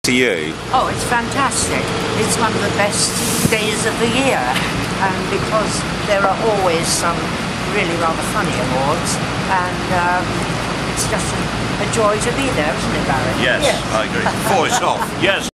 to you? Oh, it's fantastic. It's one of the best days of the year, and because there are always some really rather funny awards, and it's just a joy to be there, isn't it, Barry? Yes, I agree. Before it's off. Yes.